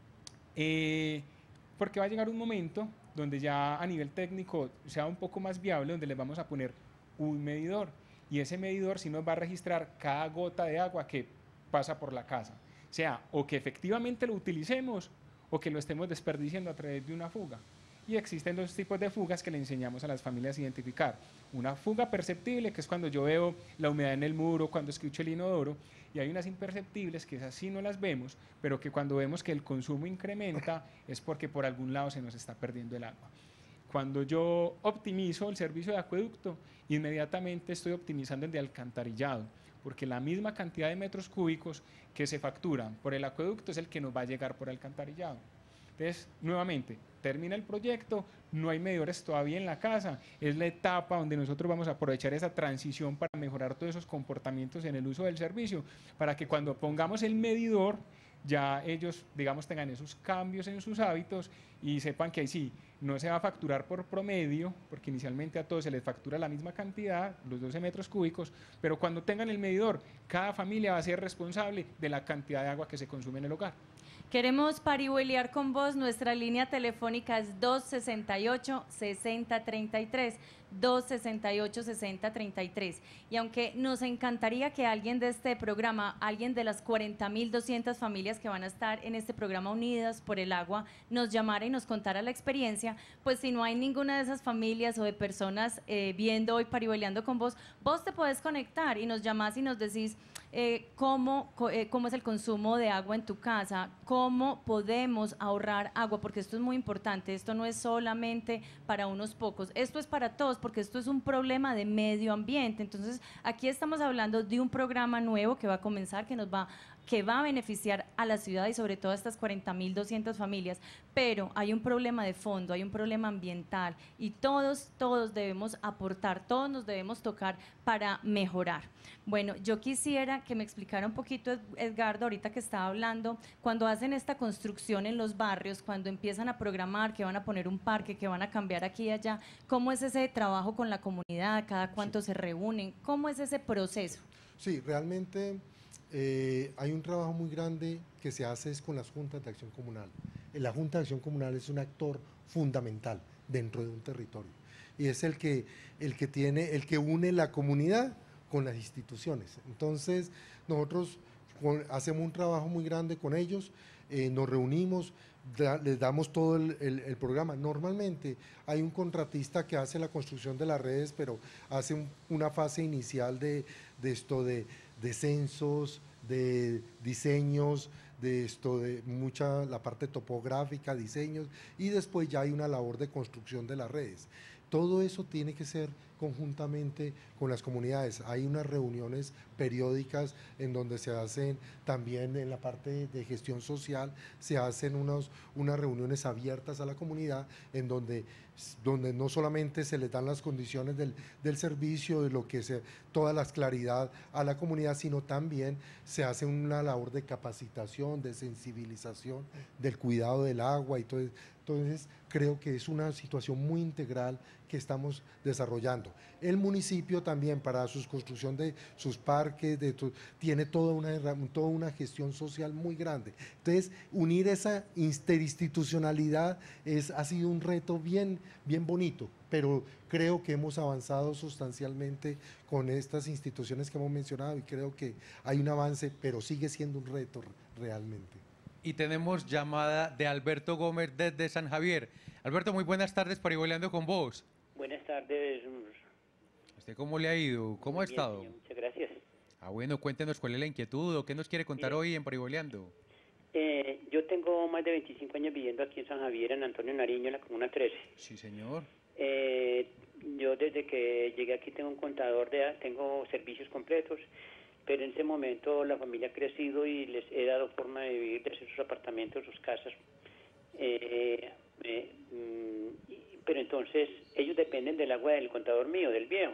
Eh, porque va a llegar un momento donde ya a nivel técnico sea un poco más viable, donde les vamos a poner un medidor. Y ese medidor sí nos va a registrar cada gota de agua que pasa por la casa. O sea, o que efectivamente lo utilicemos o que lo estemos desperdiciando a través de una fuga. Y existen dos tipos de fugas que le enseñamos a las familias a identificar. Una fuga perceptible, que es cuando yo veo la humedad en el muro, cuando escucho el inodoro, y hay unas imperceptibles, que esas sí no las vemos, pero que cuando vemos que el consumo incrementa es porque por algún lado se nos está perdiendo el agua. Cuando yo optimizo el servicio de acueducto, inmediatamente estoy optimizando el de alcantarillado, porque la misma cantidad de metros cúbicos que se facturan por el acueducto es el que nos va a llegar por alcantarillado. Entonces, nuevamente, termina el proyecto, no hay medidores todavía en la casa, es la etapa donde nosotros vamos a aprovechar esa transición para mejorar todos esos comportamientos en el uso del servicio, para que cuando pongamos el medidor, ya ellos, digamos, tengan esos cambios en sus hábitos y sepan que ahí sí, no se va a facturar por promedio, porque inicialmente a todos se les factura la misma cantidad, los doce metros cúbicos, pero cuando tengan el medidor, cada familia va a ser responsable de la cantidad de agua que se consume en el hogar. Queremos parihuelear con vos, nuestra línea telefónica es dos sesenta y ocho, sesenta treinta y tres, dos sesenta y ocho, sesenta treinta y tres. Y aunque nos encantaría que alguien de este programa, alguien de las cuarenta mil doscientas familias que van a estar en este programa Unidas por el Agua, nos llamara y nos contara la experiencia, pues si no hay ninguna de esas familias o de personas eh, viendo hoy parihueleando con vos, vos te podés conectar y nos llamás y nos decís eh, cómo, eh, cómo es el consumo de agua en tu casa, cómo podemos ahorrar agua, porque esto es muy importante, esto no es solamente para unos pocos, esto es para todos, porque esto es un problema de medio ambiente. Entonces, aquí estamos hablando de un programa nuevo que va a comenzar, que nos va que va a beneficiar a la ciudad y sobre todo a estas cuarenta mil doscientas familias, pero hay un problema de fondo, hay un problema ambiental y todos, todos debemos aportar, todos nos debemos tocar para mejorar. Bueno, yo quisiera que me explicara un poquito, Edgardo, ahorita que estaba hablando, cuando hacen esta construcción en los barrios, cuando empiezan a programar que van a poner un parque, que van a cambiar aquí y allá, ¿cómo es ese trabajo trabajo con la comunidad? ¿Cada cuánto se reúnen? ¿Cómo es ese proceso? Sí, realmente eh, hay un trabajo muy grande que se hace es con las juntas de acción comunal. La Junta de Acción Comunal es un actor fundamental dentro de un territorio y es el que, el que tiene, el que une la comunidad con las instituciones. Entonces, nosotros con, hacemos un trabajo muy grande con ellos, eh, nos reunimos, da, les damos todo el, el, el programa. Normalmente hay un contratista que hace la construcción de las redes, pero hace un, una fase inicial de, de esto de, de censos, de diseños, de esto de mucha la parte topográfica, diseños, y después ya hay una labor de construcción de las redes. Todo eso tiene que ser conjuntamente con las comunidades. Hay unas reuniones periódicas en donde se hacen también en la parte de gestión social, se hacen unos, unas reuniones abiertas a la comunidad en donde, donde no solamente se les dan las condiciones del, del servicio, de lo que se, toda la claridad a la comunidad, sino también se hace una labor de capacitación, de sensibilización, del cuidado del agua y todo. Entonces, creo que es una situación muy integral que estamos desarrollando. El municipio también, para su construcción de sus parques, de to, tiene toda una, toda una gestión social muy grande. Entonces, unir esa interinstitucionalidad es, ha sido un reto bien, bien bonito, pero creo que hemos avanzado sustancialmente con estas instituciones que hemos mencionado y creo que hay un avance, pero sigue siendo un reto realmente. Y tenemos llamada de Alberto Gómez desde San Javier. Alberto, muy buenas tardes, Parihueliando con vos. Buenas tardes. ¿Usted cómo le ha ido? ¿Cómo ha Bien, estado? señor, muchas gracias. Ah, bueno, cuéntenos cuál es la inquietud o qué nos quiere contar Mire, hoy en Parihueliando. Eh, yo tengo más de veinticinco años viviendo aquí en San Javier, en Antonio Nariño, en la Comuna trece. Sí, señor. Eh, yo desde que llegué aquí tengo un contador, de, tengo servicios completos, pero en ese momento la familia ha crecido y les he dado forma de vivir desde sus apartamentos, sus casas. Eh, eh, mm, pero entonces ellos dependen del agua del contador mío, del viejo.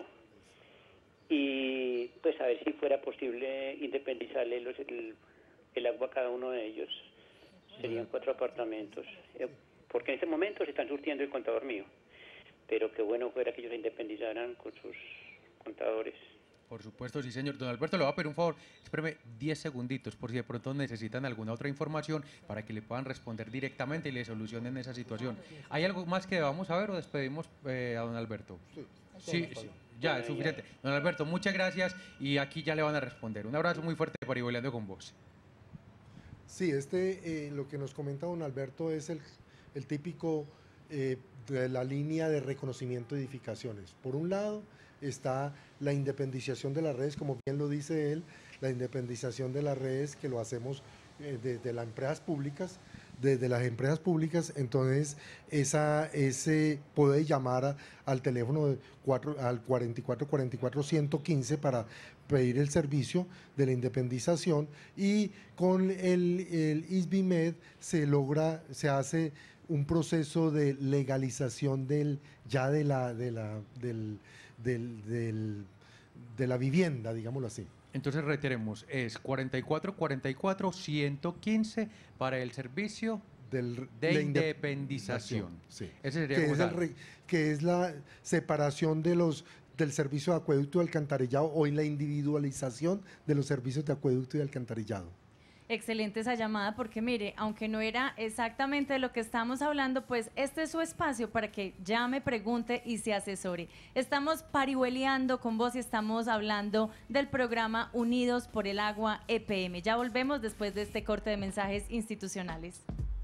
Y pues a ver si fuera posible independizarle los, el, el agua a cada uno de ellos. Serían cuatro apartamentos. Eh, porque en ese momento se están surtiendo el contador mío. Pero qué bueno fuera que ellos se independizaran con sus contadores. Por supuesto, sí, señor. Don Alberto, le voy a pedir un favor. Espéreme diez segunditos por si de pronto necesitan alguna otra información para que le puedan responder directamente y le solucionen esa situación. ¿Hay algo más que debamos saber o despedimos eh, a don Alberto? Sí, sí, sí, ya, es suficiente. Don Alberto, muchas gracias y aquí ya le van a responder. Un abrazo muy fuerte de Parihueliando con vos. Sí, este, eh, lo que nos comenta don Alberto es el, el típico eh, de la línea de reconocimiento de edificaciones. Por un lado está la independización de las redes, como bien lo dice él, la independización de las redes que lo hacemos eh, desde las empresas públicas, desde las empresas públicas, entonces esa, ese puede llamar a, al teléfono de cuatro, al cuarenta y cuatro cuarenta y cuatro ciento quince para pedir el servicio de la independización y con el, el ISBIMED se logra, se hace un proceso de legalización del, ya de la, de la, del, del, del, de la vivienda, digámoslo así. Entonces reiteremos, es cuarenta y cuatro cuarenta y cuatro ciento quince para el servicio Del, de la independización. Sí. Ese sería que, como es el tal. re- que es la separación de los del servicio de acueducto y alcantarillado o en la individualización de los servicios de acueducto y alcantarillado. Excelente esa llamada porque mire, aunque no era exactamente de lo que estamos hablando, pues este es su espacio para que llame, pregunte y se asesore. Estamos parihueliando con vos y estamos hablando del programa Unidos por el Agua E P M. Ya volvemos después de este corte de mensajes institucionales.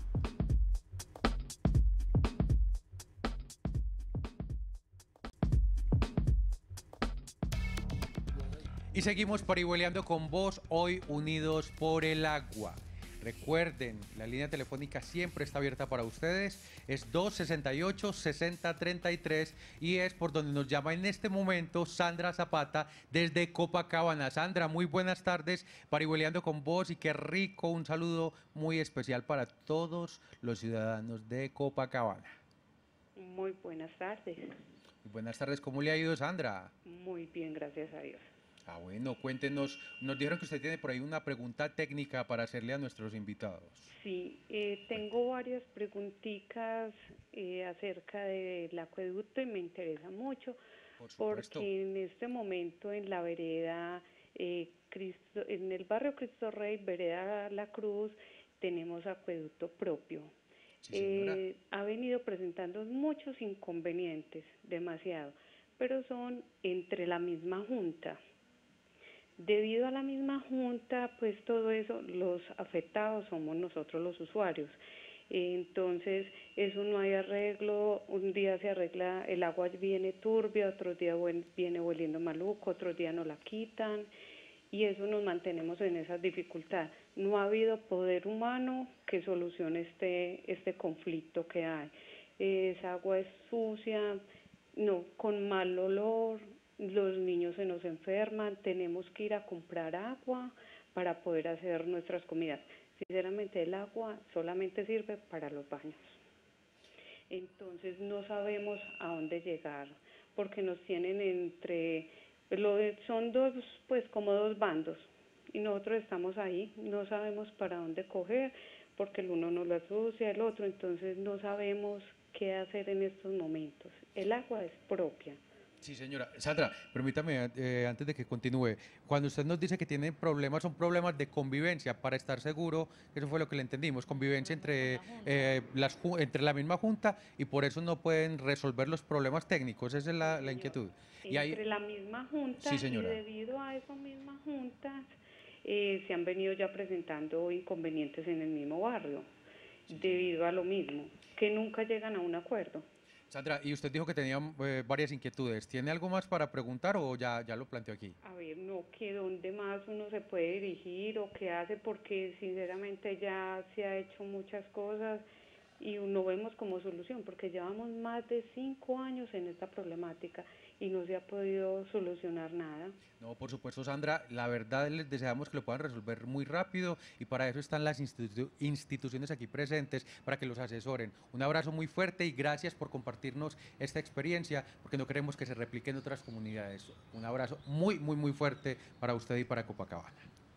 Y seguimos parihueliando con vos, hoy unidos por el agua. Recuerden, la línea telefónica siempre está abierta para ustedes, es dos sesenta y ocho, sesenta treinta y tres y es por donde nos llama en este momento Sandra Zapata desde Copacabana. Sandra, muy buenas tardes, parihueliando con vos y qué rico, un saludo muy especial para todos los ciudadanos de Copacabana. Muy buenas tardes. Buenas tardes, ¿cómo le ha ido, Sandra? Muy bien, gracias a Dios. Ah, bueno, cuéntenos, nos dijeron que usted tiene por ahí una pregunta técnica para hacerle a nuestros invitados. Sí, eh, tengo varias preguntitas eh, acerca del acueducto y me interesa mucho Por supuesto. porque en este momento en la vereda, eh, Cristo, en el barrio Cristo Rey, vereda La Cruz, tenemos acueducto propio. Sí, señora. Eh, ha venido presentando muchos inconvenientes, demasiado, pero son entre la misma junta. Debido a la misma junta, pues todo eso, los afectados somos nosotros los usuarios. Entonces, eso no hay arreglo, un día se arregla, el agua viene turbia, otro día viene hueliendo maluco, otro día no la quitan, y eso nos mantenemos en esa dificultad. No ha habido poder humano que solucione este, este conflicto que hay. Esa agua es sucia, no, con mal olor, los niños se nos enferman, tenemos que ir a comprar agua para poder hacer nuestras comidas. Sinceramente, el agua solamente sirve para los baños. Entonces no sabemos a dónde llegar, porque nos tienen entre, lo de, son dos, pues como dos bandos, y nosotros estamos ahí, no sabemos para dónde coger, porque el uno nos lo asocia, el otro, entonces no sabemos qué hacer en estos momentos. El agua es propia. Sí, señora. Sandra, permítame, eh, antes de que continúe, cuando usted nos dice que tiene problemas, son problemas de convivencia, para estar seguro, eso fue lo que le entendimos, convivencia entre, eh, las, entre la misma junta y por eso no pueden resolver los problemas técnicos, esa es la, la inquietud. Y entre ahí, la misma junta, sí, señora, y debido a esas mismas juntas eh, se han venido ya presentando inconvenientes en el mismo barrio, sí, debido a lo mismo, que nunca llegan a un acuerdo. Sandra, y usted dijo que tenía eh, varias inquietudes. ¿Tiene algo más para preguntar o ya, ya lo planteó aquí? A ver, no, que dónde más uno se puede dirigir o qué hace, porque sinceramente ya se ha hecho muchas cosas y no vemos como solución, porque llevamos más de cinco años en esta problemática y no se ha podido solucionar nada. No, por supuesto, Sandra, la verdad les deseamos que lo puedan resolver muy rápido y para eso están las institu instituciones aquí presentes para que los asesoren. Un abrazo muy fuerte y gracias por compartirnos esta experiencia, porque no queremos que se replique en otras comunidades. Un abrazo muy, muy, muy fuerte para usted y para Copacabana.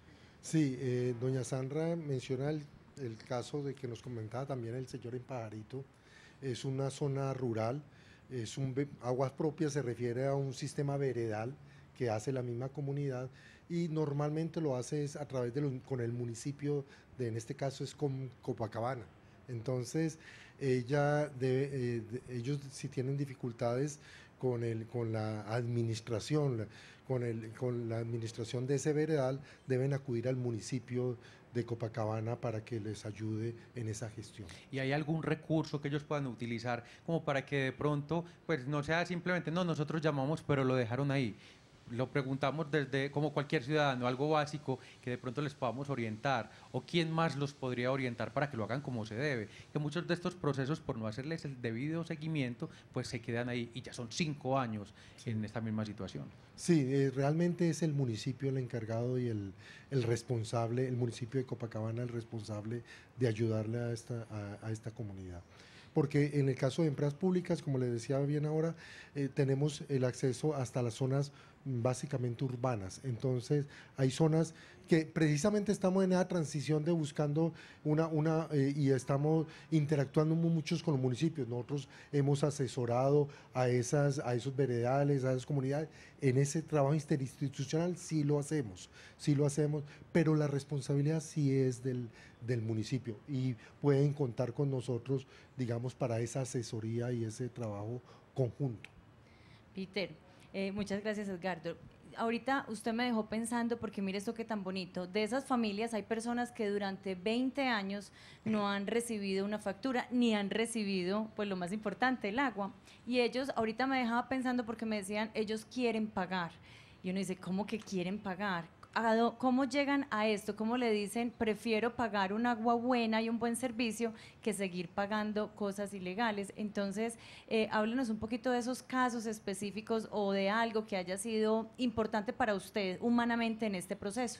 Sí, eh, doña Sandra menciona el, el caso de que nos comentaba también el señor en Pajarito. Es una zona rural, es un, aguas propias se refiere a un sistema veredal que hace la misma comunidad y normalmente lo hace es a través de los, con el municipio, de, en este caso es con Copacabana. Entonces, ella debe, eh, de, ellos si tienen dificultades con, el, con la administración, con, el, con la administración de ese veredal, deben acudir al municipio de Copacabana para que les ayude en esa gestión. ¿Y hay algún recurso que ellos puedan utilizar como para que de pronto pues no sea simplemente, no, nosotros llamamos pero lo dejaron ahí? Lo preguntamos desde, como cualquier ciudadano, algo básico que de pronto les podamos orientar, o quién más los podría orientar para que lo hagan como se debe, que muchos de estos procesos por no hacerles el debido seguimiento pues se quedan ahí y ya son cinco años sí. en esta misma situación. Sí, eh, realmente es el municipio el encargado y el, el responsable, el municipio de Copacabana el responsable de ayudarle a esta, a, a esta comunidad. Porque en el caso de empresas públicas, como les decía bien ahora, eh, tenemos el acceso hasta las zonas básicamente urbanas. Entonces, hay zonas que precisamente estamos en esa transición de buscando una, una eh, y estamos interactuando muchos con los municipios. Nosotros hemos asesorado a, esas, a esos veredales, a esas comunidades. En ese trabajo interinstitucional sí lo hacemos, sí lo hacemos, pero la responsabilidad sí es del, del municipio y pueden contar con nosotros, digamos, para esa asesoría y ese trabajo conjunto. Peter, eh, muchas gracias, Edgardo. Ahorita usted me dejó pensando, porque mire esto que tan bonito, de esas familias hay personas que durante veinte años no han recibido una factura, ni han recibido, pues lo más importante, el agua. Y ellos, ahorita me dejaba pensando porque me decían, ellos quieren pagar. Y uno dice, ¿cómo que quieren pagar? ¿Cómo llegan a esto? ¿Cómo le dicen, prefiero pagar un agua buena y un buen servicio que seguir pagando cosas ilegales? Entonces, eh, háblenos un poquito de esos casos específicos o de algo que haya sido importante para usted humanamente en este proceso.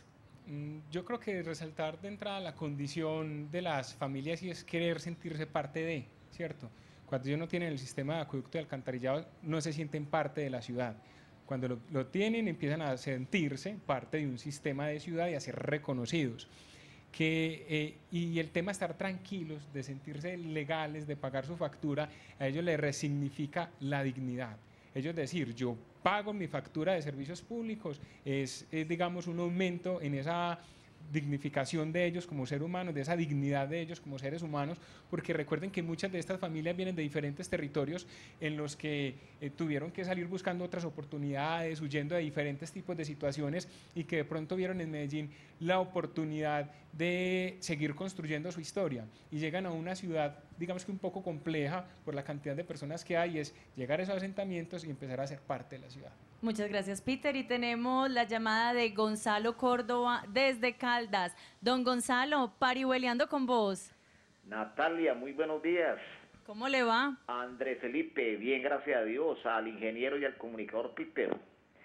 Yo creo que resaltar de entrada la condición de las familias y es querer sentirse parte de, ¿cierto? Cuando ellos no tienen el sistema de acueducto y alcantarillado, no se sienten parte de la ciudad. Cuando lo, lo tienen, empiezan a sentirse parte de un sistema de ciudad y a ser reconocidos. Que, eh, y el tema de estar tranquilos, de sentirse legales, de pagar su factura, a ellos les resignifica la dignidad. Ellos decir, yo pago mi factura de servicios públicos, es, es digamos un aumento en esa dignificación de ellos como seres humanos, de esa dignidad de ellos como seres humanos, porque recuerden que muchas de estas familias vienen de diferentes territorios en los que eh, tuvieron que salir buscando otras oportunidades, huyendo de diferentes tipos de situaciones y que de pronto vieron en Medellín la oportunidad de seguir construyendo su historia y llegan a una ciudad, digamos que un poco compleja por la cantidad de personas que hay, es llegar a esos asentamientos y empezar a ser parte de la ciudad. Muchas gracias, Peter. Y tenemos la llamada de Gonzalo Córdoba desde Caldas. Don Gonzalo, parihueleando con vos. Natalia, muy buenos días. ¿Cómo le va? Andrés Felipe, bien, gracias a Dios, al ingeniero y al comunicador Peter.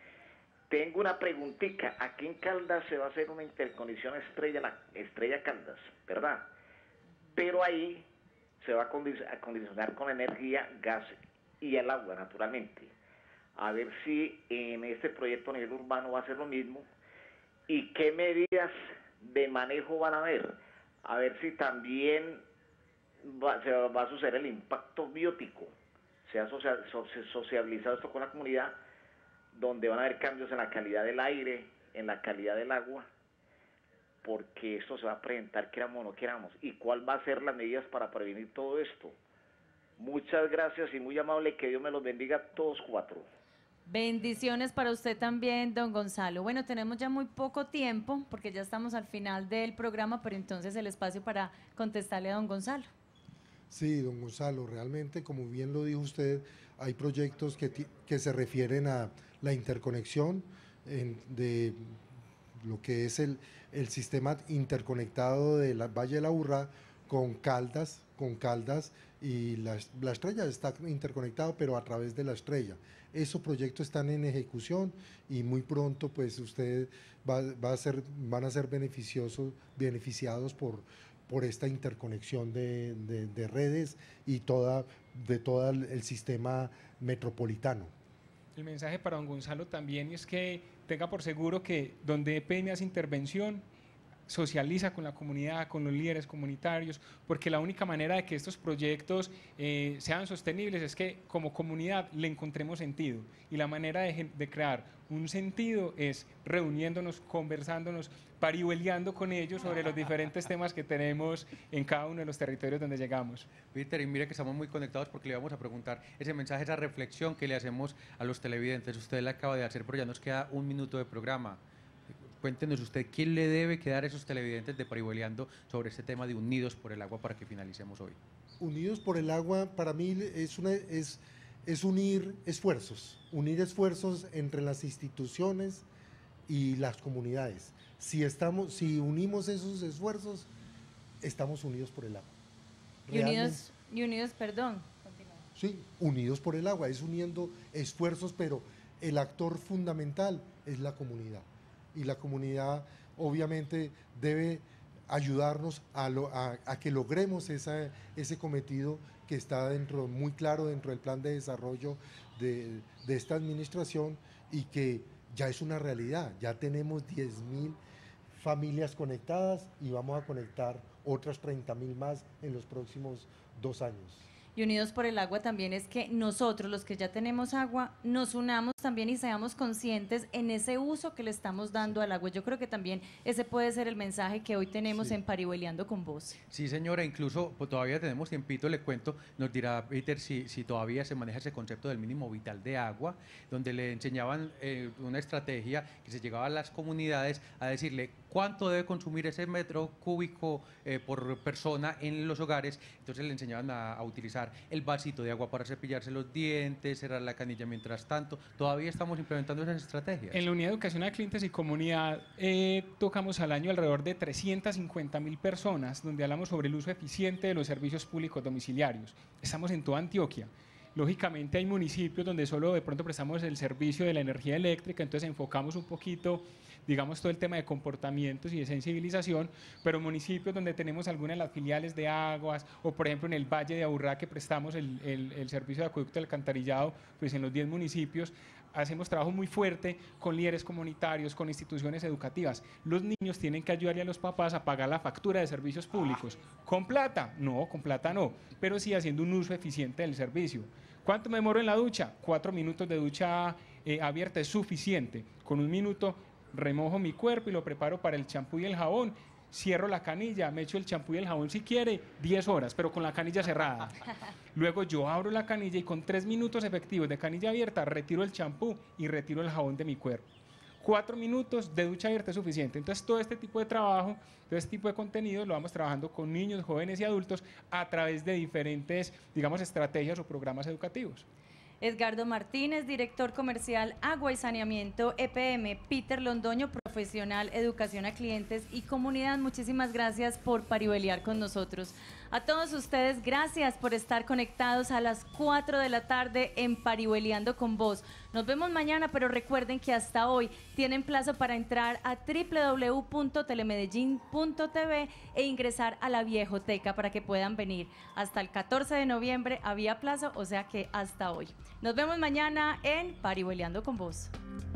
Tengo una preguntita. Aquí en Caldas se va a hacer una interconexión estrella, la estrella Caldas, ¿verdad? Pero ahí se va a acondicionar con energía, gas y el agua, naturalmente. A ver si en este proyecto a nivel urbano va a ser lo mismo y qué medidas de manejo van a haber. A ver si también va, se va a suceder el impacto biótico, se ha social, socializado esto con la comunidad, donde van a haber cambios en la calidad del aire, en la calidad del agua, porque esto se va a presentar, queramos o no queramos, y cuál va a ser las medidas para prevenir todo esto. Muchas gracias y muy amable, que Dios me los bendiga a todos cuatro. Bendiciones para usted también, don Gonzalo. Bueno, tenemos ya muy poco tiempo porque ya estamos al final del programa, pero entonces el espacio para contestarle a don Gonzalo. Sí, don Gonzalo, realmente, como bien lo dijo usted, hay proyectos que, que se refieren a la interconexión en, de lo que es el, el sistema interconectado de la Valle de la Aburrá con Caldas, con Caldas y la, la Estrella está interconectado, pero a través de la Estrella. Esos proyectos están en ejecución y muy pronto pues usted va, va a ser, van a ser beneficiosos, beneficiados por, por esta interconexión de, de, de redes y toda, de todo el sistema metropolitano. El mensaje para don Gonzalo también es que tenga por seguro que donde E P N hace intervención, socializa con la comunidad, con los líderes comunitarios, porque la única manera de que estos proyectos eh, sean sostenibles es que como comunidad le encontremos sentido, y la manera de, de crear un sentido es reuniéndonos, conversándonos, parihueleando con ellos sobre los diferentes temas que tenemos en cada uno de los territorios donde llegamos. Peter, y mire que estamos muy conectados porque le vamos a preguntar ese mensaje, esa reflexión que le hacemos a los televidentes. Usted la acaba de hacer, pero ya nos queda un minuto de programa. Cuéntenos usted, ¿quién le debe quedar a esos televidentes de Parihueleando sobre este tema de Unidos por el Agua para que finalicemos hoy? Unidos por el Agua para mí es, una, es, es unir esfuerzos, unir esfuerzos entre las instituciones y las comunidades. Si, estamos, si unimos esos esfuerzos, estamos unidos por el agua. Y unidos, y unidos, perdón. Sí, unidos por el agua, es uniendo esfuerzos, pero el actor fundamental es la comunidad. Y la comunidad obviamente debe ayudarnos a, lo, a, a que logremos esa, ese cometido que está dentro, muy claro dentro del plan de desarrollo de, de esta administración y que ya es una realidad. Ya tenemos diez mil familias conectadas y vamos a conectar otras treinta mil más en los próximos dos años. Y Unidos por el Agua también es que nosotros, los que ya tenemos agua, nos unamos también y seamos conscientes en ese uso que le estamos dando al agua. Yo creo que también ese puede ser el mensaje que hoy tenemos sí. en Parihueleando con vos. Sí, señora, incluso pues, todavía tenemos tiempito, le cuento, nos dirá Peter si, si todavía se maneja ese concepto del mínimo vital de agua, donde le enseñaban eh, una estrategia que se llegaba a las comunidades a decirle cuánto debe consumir ese metro cúbico eh, por persona en los hogares. Entonces le enseñaban a, a utilizar el vasito de agua para cepillarse los dientes, cerrar la canilla mientras tanto. Todavía estamos implementando esas estrategias. En la Unidad Educacional Clientes y Comunidad eh, tocamos al año alrededor de trescientas cincuenta mil personas, donde hablamos sobre el uso eficiente de los servicios públicos domiciliarios. Estamos en toda Antioquia. Lógicamente hay municipios donde solo de pronto prestamos el servicio de la energía eléctrica, entonces enfocamos un poquito, digamos, todo el tema de comportamientos y de sensibilización, pero municipios donde tenemos algunas de las filiales de aguas, o por ejemplo en el Valle de Aburrá que prestamos el, el, el servicio de acueducto y alcantarillado, pues en los diez municipios hacemos trabajo muy fuerte con líderes comunitarios, con instituciones educativas. Los niños tienen que ayudarle a los papás a pagar la factura de servicios públicos. ¿Con plata? No, con plata no, pero sí haciendo un uso eficiente del servicio. ¿Cuánto me demoro en la ducha? Cuatro minutos de ducha eh, abierta es suficiente. Con un minuto remojo mi cuerpo y lo preparo para el champú y el jabón. Cierro la canilla, me echo el champú y el jabón si quiere, diez horas, pero con la canilla cerrada. Luego yo abro la canilla y con tres minutos efectivos de canilla abierta retiro el champú y retiro el jabón de mi cuerpo. Cuatro minutos de ducha abierta es suficiente. Entonces todo este tipo de trabajo, todo este tipo de contenido lo vamos trabajando con niños, jóvenes y adultos a través de diferentes, digamos, estrategias o programas educativos. Edgardo Martínez, director comercial Agua y Saneamiento E P M, Peter Londoño, profesional Educación a Clientes y Comunidad. Muchísimas gracias por paribelear con nosotros. A todos ustedes, gracias por estar conectados a las cuatro de la tarde en Paribeleando con Vos. Nos vemos mañana, pero recuerden que hasta hoy tienen plazo para entrar a doble u doble u doble u punto telemedellín punto t v e ingresar a la Viejoteca para que puedan venir. Hasta el catorce de noviembre había plazo, o sea que hasta hoy. Nos vemos mañana en Paribeleando con Vos.